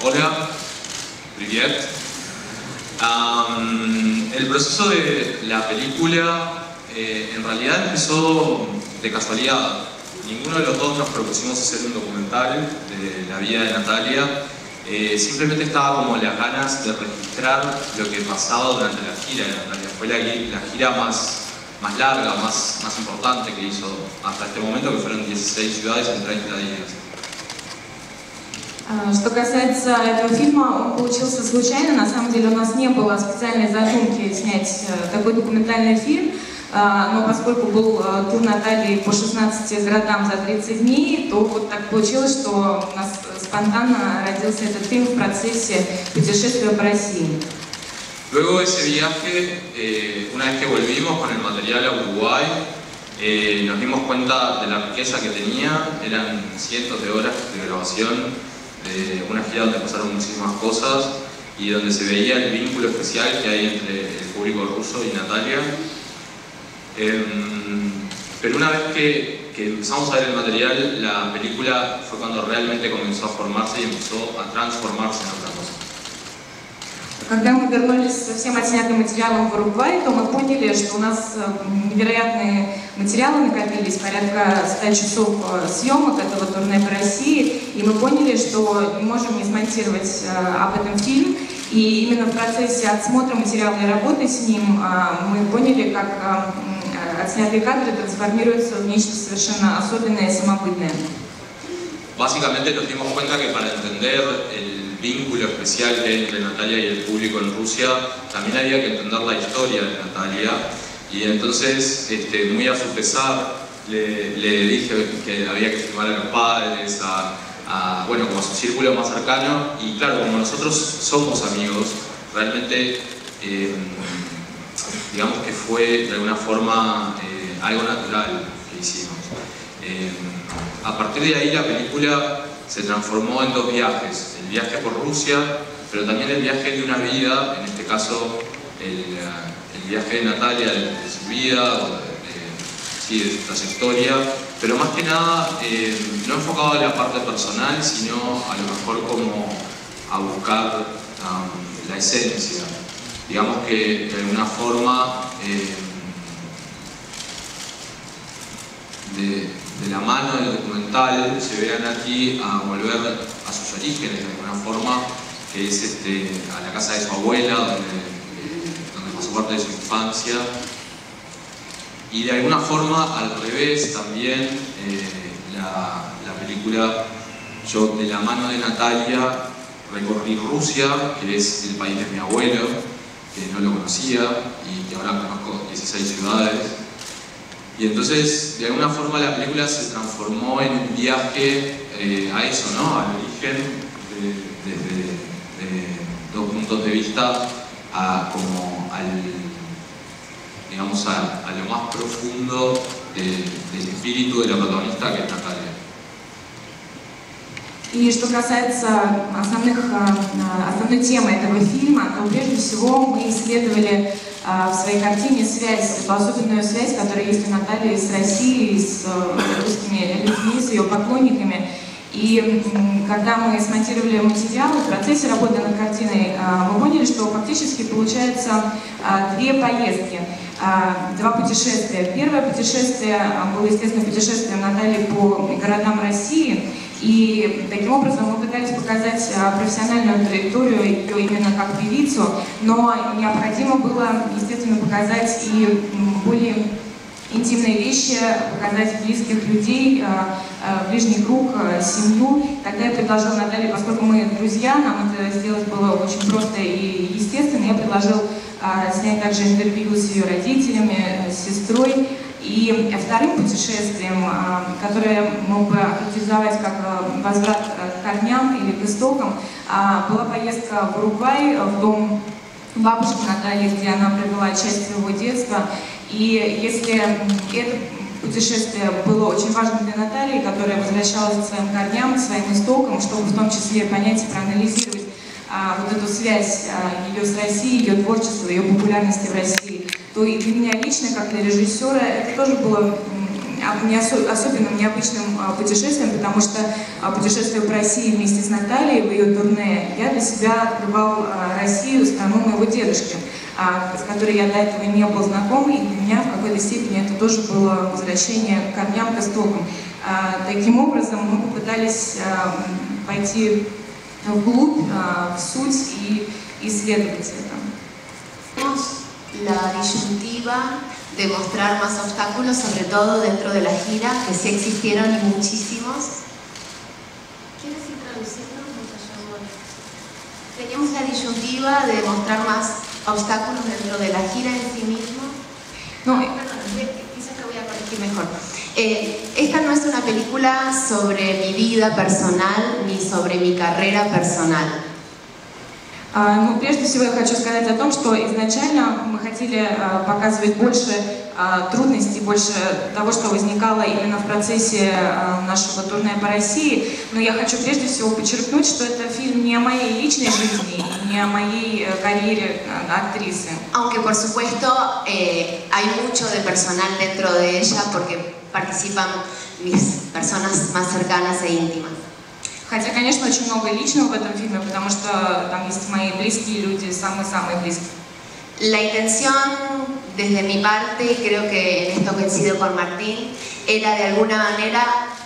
Hola, привет. El proceso de la película en realidad empezó de casualidad. Ninguno de los dos nos propusimos hacer un documental de la vida de Natalia. Simplemente estaba como las ganas de registrar lo que pasaba durante la gira de Natalia. Fue la gira más larga, más importante que hizo hasta este momento, que fueron 16 ciudades en 30 días. Что касается этого фильма, он получился случайно. На самом деле у нас не было специальной задумки снять такой документальный фильм, но поскольку был тур Натальи по 16 городам за 30 дней, то вот так получилось, что у нас спонтанно родился этот фильм в процессе путешествия по России. Luego de ese viaje, una vez que volvimos con el material a Uruguay, nos dimos cuenta de la riqueza que tenía. Eran cientos de horas de grabación, de una gira donde pasaron muchísimas cosas y donde se veía el vínculo especial que hay entre el público ruso y Natalia. Pero una vez que empezamos a ver el material, la película fue cuando realmente comenzó a formarse y empezó a transformarse en otra cosa. Когда мы вернулись со всем отснятым материалом в Уругвай, то мы поняли, что у нас невероятные материалы накопились, порядка 100 часов съемок этого турне по России, и мы поняли, что не можем не смонтировать об этом фильм. И именно в процессе отсмотра материала и работы с ним мы поняли, как отснятые кадры трансформируются в нечто совершенно особенное и самобытное. Básicamente nos dimos cuenta que para entender el vínculo especial que hay entre Natalia y el público en Rusia, también había que entender la historia de Natalia. Y entonces, muy a su pesar, le dije que había que filmar a los padres, bueno, como a su círculo más cercano. Y claro, como nosotros somos amigos, realmente, digamos que fue de alguna forma algo natural que hicimos. A partir de ahí la película se transformó en dos viajes, el viaje por Rusia, pero también el viaje de una vida, en este caso el viaje de Natalia, de su vida, de su trayectoria, pero más que nada no enfocado en la parte personal, sino a lo mejor como a buscar la esencia. Digamos que de alguna forma de la mano del documental se ve a Nati a volver a sus orígenes de alguna forma, que es a la casa de su abuela, donde pasó parte de su infancia, y de alguna forma al revés también la película, yo de la mano de Natalia recorrí Rusia, que es el país de mi abuelo, que no lo conocía y que ahora conozco 16 ciudades. Y entonces, de alguna forma, la película se transformó en un viaje a eso, ¿no? Al origen, desde dos puntos de vista, como digamos, a lo más profundo del espíritu de la protagonista, que es Natalia. И что касается основной темы этого фильма, то прежде всего мы исследовали в своей картине связь, особенную связь, которая есть у Натальи с Россией, с русскими людьми, с ее поклонниками. И когда мы смонтировали материалы, в процессе работы над картиной, мы поняли, что фактически получается две поездки, два путешествия. Первое путешествие было, естественно, путешествием Натальи по городам России. И таким образом мы пытались показать профессиональную траекторию ее именно как певицу, но необходимо было, естественно, показать и более интимные вещи, показать близких людей, ближний круг, семью. Тогда я предложила Наталье, поскольку мы друзья, нам это сделать было очень просто и естественно, я предложил снять также интервью с ее родителями, с сестрой. И вторым путешествием, которое мог бы охарактеризовать как возврат к корням или к истокам, была поездка в Уругвай, в дом бабушки Натальи, где она провела часть своего детства. И если это путешествие было очень важным для Натальи, которая возвращалась к своим корням, к своим истокам, чтобы в том числе понять и проанализировать вот эту связь ее с Россией, ее творчества, ее популярности в России, то и для меня лично, как для режиссера, это тоже было особенным, необычным путешествием, потому что путешествуя по России вместе с Натальей в ее турне, я для себя открывал Россию, страну моего дедушки, с которой я до этого не был знаком, и для меня в какой-то степени это тоже было возвращение к корням, к истокам. Таким образом, мы попытались пойти вглубь, в суть и исследовать это. La disyuntiva de mostrar más obstáculos, sobre todo dentro de la gira, que sí existieron y muchísimos. ¿Quieres ir traduciendo? Teníamos la disyuntiva de mostrar más obstáculos dentro de la gira en sí mismo. No, quizás lo voy a corregir mejor. Esta no es una película sobre mi vida personal ni sobre mi carrera personal. Ну, прежде всего я хочу сказать о том, что изначально мы хотели показывать больше трудностей, больше того, что возникало именно в процессе нашего турне по России. Но я хочу прежде всего подчеркнуть, что это фильм не о моей личной жизни, не о моей карьере актрисы. Aunque por supuesto hay mucho de personal dentro de ella porque participan mis personas más cercanas e íntimas. Хотя, конечно, очень много личного в этом фильме, потому что там есть мои близкие люди, самые-самые близкие. La intención desde mi parte, y creo que en esto coincido con Martín, era de alguna manera,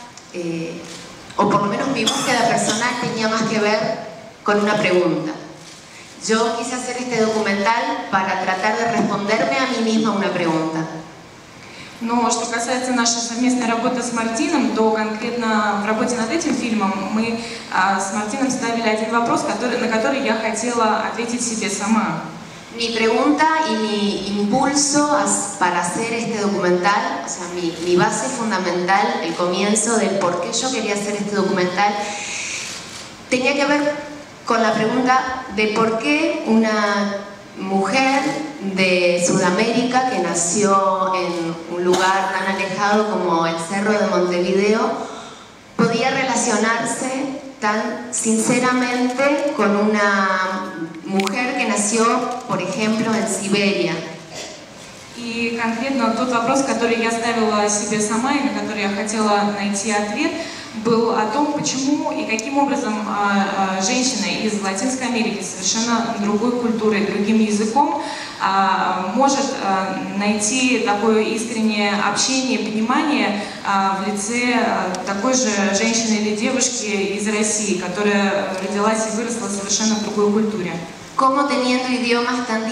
o por lo menos mi búsqueda personal tenía más que ver con una pregunta. Yo quise hacer este documental para tratar de responderme a mí misma una pregunta. Но что касается нашей совместной работы с Мартином, то конкретно в работе над этим фильмом мы с Мартином ставили один вопрос, на который я хотела ответить себе сама. Mi pregunta y mi impulso para hacer este documental, o sea, mi base fundamental, el comienzo del por qué yo quería hacer este documental, tenía que ver con la pregunta de por qué una mujer de Sudamérica que nació en un lugar tan alejado como el Cerro de Montevideo podía relacionarse tan sinceramente con una mujer que nació, por ejemplo, en Siberia. И конкретно тот вопрос, который я ставила себе сама и на который я хотела найти ответ, был о том, почему и каким образом женщина из Латинской Америки с совершенно другой культурой, другим языком может найти такое искреннее общение, понимание в лице такой же женщины или девушки из России, которая родилась и выросла в совершенно другой культуре. Cómo teniendo idiomas tan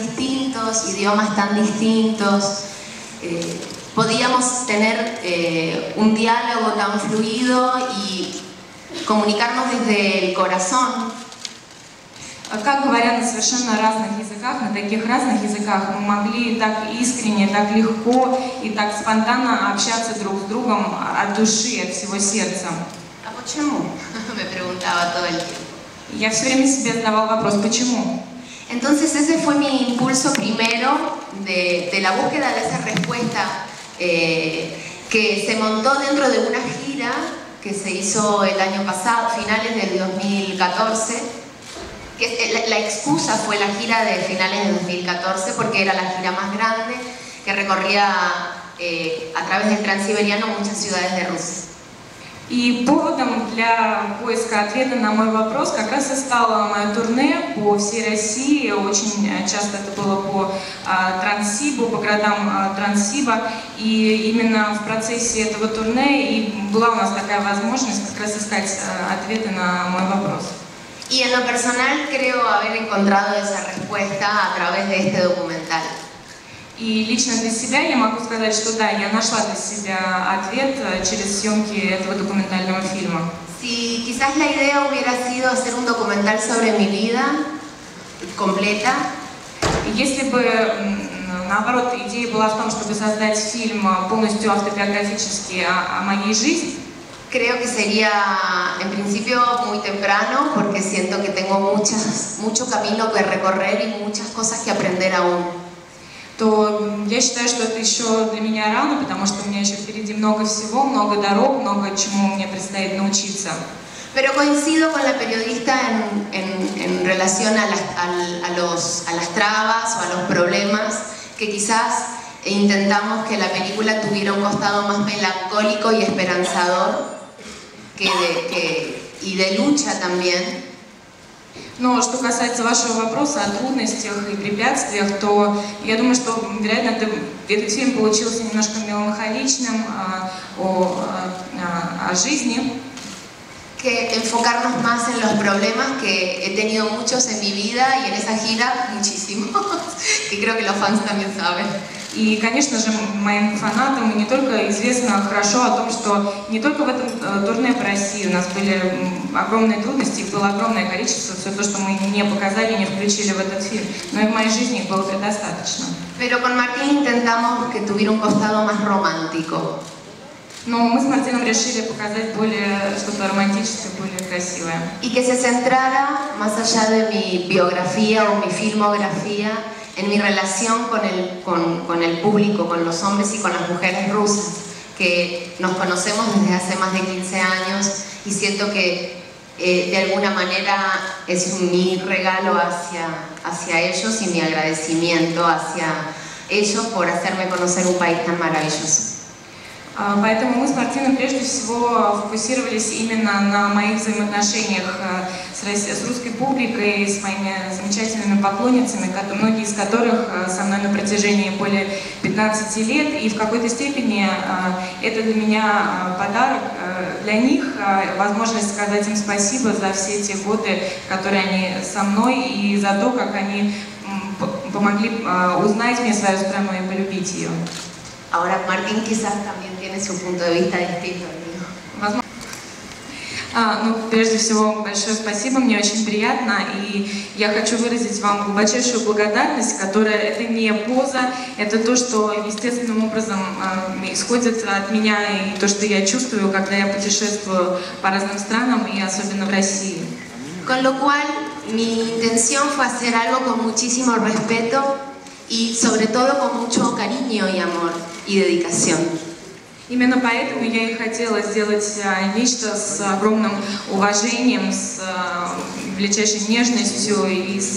distintos, podíamos tener un diálogo tan fluido y comunicarnos desde el corazón. Как говоря на совершенно разных языках, на таких разных языках, мы могли так искренне, так легко и так спонтанно общаться друг с другом от души, от всего сердца. ¿A почему? Me preguntaba todo el tiempo. Я все время себе задавал вопрос, почему? Entonces ese fue mi impulso primero de la búsqueda de esa respuesta que se montó dentro de una gira que se hizo el año pasado, finales del 2014, que la excusa fue la gira de finales de 2014 porque era la gira más grande que recorría a través del Transiberiano muchas ciudades de Rusia. И поводом для поиска ответа на мой вопрос как раз и стало мое турне по всей России. Очень часто это было по Транссибу, по городам Транссиба. И именно в процессе этого турне и была у нас такая возможность как раз искать ответы на мой вопрос. Y en lo personal creo haber encontrado esa respuesta a través de este documental. И лично для себя я могу сказать, что да, я нашла для себя ответ через съемки этого документального фильма. Si quizás la idea hubiera sido hacer un documental sobre mi vida completa, если бы, наоборот, идея была в том, чтобы создать фильм полностью автобиографический о моей жизни, creo que sería en principio muy temprano porque siento que tengo mucho camino que recorrer y muchas cosas que aprender aún. То я считаю, что это еще для меня рано, потому что у меня еще впереди много всего, много дорог, много чему мне предстоит научиться. Pero coincido con la periodista en relación a las trabas o a los problemas que quizás e intentamos que la película tuviera un costado más melancólico y esperanzador y de lucha también. Но что касается вашего вопроса о трудностях и препятствиях, то я думаю, что, вероятно, этот фильм получился немножко меланхоличным о жизни. Que enfocarnos más en los problemas, que he tenido muchos en mi vida y en esa gira muchísimos, que creo que los fans también saben. И, конечно же, моим фанатам не только известно хорошо о том, что не только в этом турне по России у нас были огромные трудности, их было огромное количество, все то, что мы не показали, не включили в этот фильм, но и в моей жизни их было предостаточно. Pero con Martín intentamos que tuviera un costado más romántico. Но мы с Мартином решили показать более что-то романтическое, более красивое. Y que se centrara, más allá de mi biografía o mi filmografía, en mi relación con el público, con los hombres y con las mujeres rusas, que nos conocemos desde hace más de 15 años y siento que de alguna manera es mi regalo hacia ellos y mi agradecimiento hacia ellos por hacerme conocer un país tan maravilloso. Поэтому мы с Мартином прежде всего фокусировались именно на моих взаимоотношениях с русской публикой, с моими замечательными поклонницами, многие из которых со мной на протяжении более 15 лет. И в какой-то степени это для меня подарок для них, возможность сказать им спасибо за все те годы, которые они со мной, и за то, как они помогли узнать мне свою страну и полюбить ее. Ahora Martín quizás también tiene su punto de vista distinto al mío. Ну, прежде всего, большое спасибо, мне очень приятно, и я хочу выразить вам глубочайшую благодарность, которая это не поза, это то, что естественным образом исходит от меня, и то, что я чувствую, когда я путешествую по разным странам, и особенно в России. Con lo cual, mi intención fue hacer algo con muchísimo respeto y sobre todo con mucho cariño y amor y dedicación. Именно поэтому я и хотела сделать нечто с огромным уважением, с величайшей нежностью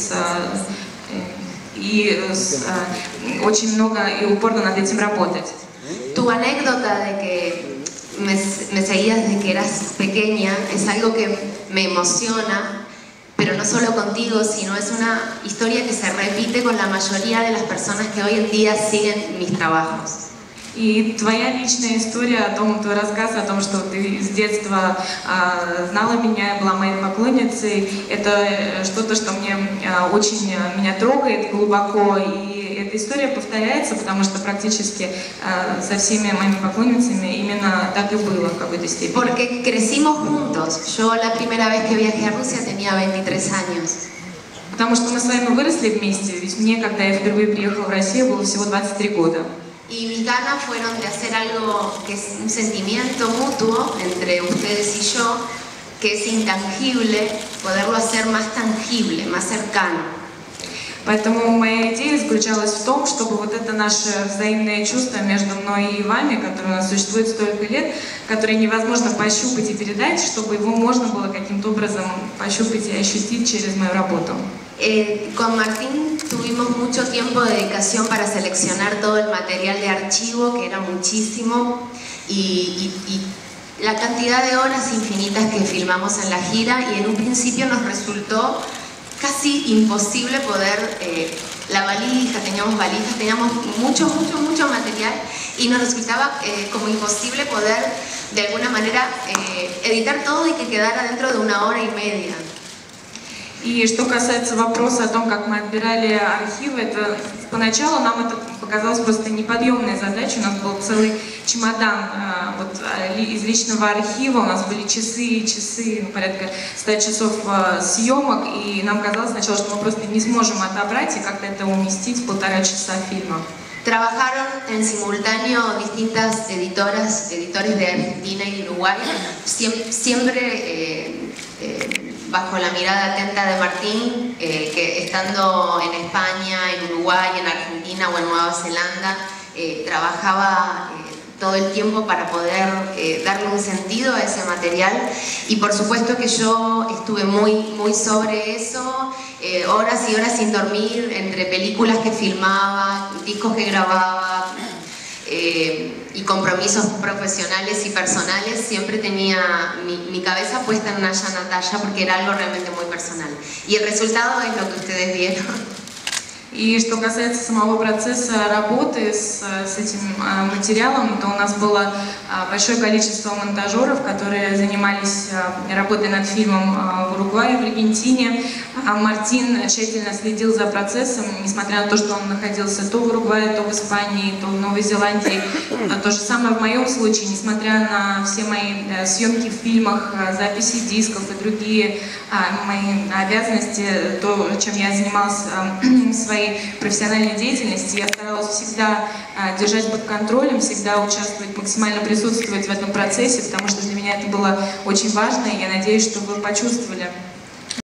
и очень много и упорно над этим работать. Tu anécdota de que me seguías desde que eras pequeña es algo que me emociona, pero no solo contigo, sino es una historia que se repite con la mayoría de las personas que hoy en día siguen mis trabajos. И твоя личная история о том, твой рассказ о том, что ты с детства знала меня, была моей поклонницей, это что-то, что очень меня трогает глубоко, и эта история повторяется, потому что практически со всеми моими поклонницами именно так и было в какой-то степени. Porque crecimos juntos. Yo la primera vez que viajé a Rusia tenía 23 años. Потому что мы с вами выросли вместе, ведь мне, когда я впервые приехала в Россию, было всего 23 года. Y mis ganas fueron de hacer algo que es un sentimiento mutuo entre ustedes y yo, que es intangible, poderlo hacer más tangible, más cercano. Поэтому моя идея заключалась в том, чтобы вот это наше взаимное чувство между мной и вами, которое у нас существует столько лет, которое невозможно пощупать и передать, чтобы его можно было каким-то образом пощупать и ощутить через мою работу. Con Martín tuvimos mucho tiempo de dedicación para seleccionar todo el material de archivo, que era muchísimo, y la cantidad de horas infinitas que filmamos en la gira, y en un principio nos resultó casi imposible poder, la valija, teníamos mucho material, y nos resultaba como imposible poder de alguna manera editar todo y que quedara dentro de 1 hora y media. И что касается вопроса о том, как мы отбирали архивы, это поначалу нам это показалось просто неподъемной задачей. У нас был целый чемодан из личного архива, у нас были часы, порядка 100 часов съемок, и нам казалось сначала, что мы просто не сможем отобрать и как-то это уместить в 1,5 часа фильма. Trabajaron en simultáneo distintas editores de Argentina y Uruguay, siempre bajo la mirada atenta de Martín, que estando en España, en Uruguay, en Argentina o en Nueva Zelanda, trabajaba todo el tiempo para poder darle un sentido a ese material, y por supuesto que yo estuve muy sobre eso, horas y horas sin dormir, entre películas que filmaba, discos que grababa y compromisos profesionales y personales. Siempre tenía mi cabeza puesta en Naya Natalia porque era algo realmente muy personal, y el resultado es lo que ustedes vieron. И что касается самого процесса работы с этим материалом, то у нас было большое количество монтажеров, которые занимались работой над фильмом в Уругвае, в Аргентине. Мартин тщательно следил за процессом, несмотря на то, что он находился то в Уругвае, то в Испании, то в Новой Зеландии. То же самое в моем случае, несмотря на все мои съемки в фильмах, записи дисков и другие мои обязанности, то, чем я занималась в своей профессиональной деятельности, я старалась всегда держать под контролем, всегда участвовать, максимально присутствовать в этом процессе, потому что для меня это было очень важно, и я надеюсь, что вы почувствовали